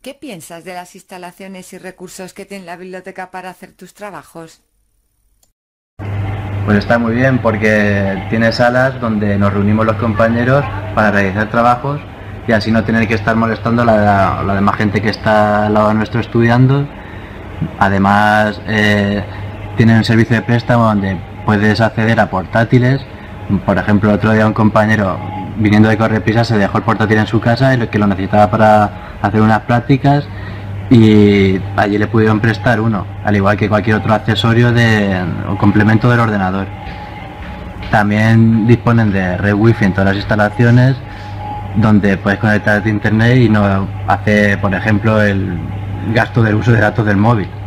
¿Qué piensas de las instalaciones y recursos que tiene la biblioteca para hacer tus trabajos? Pues está muy bien porque tiene salas donde nos reunimos los compañeros para realizar trabajos y así no tener que estar molestando a la demás gente que está al lado nuestro estudiando. Además, tiene un servicio de préstamo donde puedes acceder a portátiles. Por ejemplo, el otro día un compañero viniendo de Correprisa se dejó el portátil en su casa y que lo necesitaba para hacer unas prácticas y allí le pudieron prestar uno, al igual que cualquier otro accesorio o complemento del ordenador. También disponen de red wifi en todas las instalaciones donde puedes conectarte a internet y no hace, por ejemplo, el gasto del uso de datos del móvil.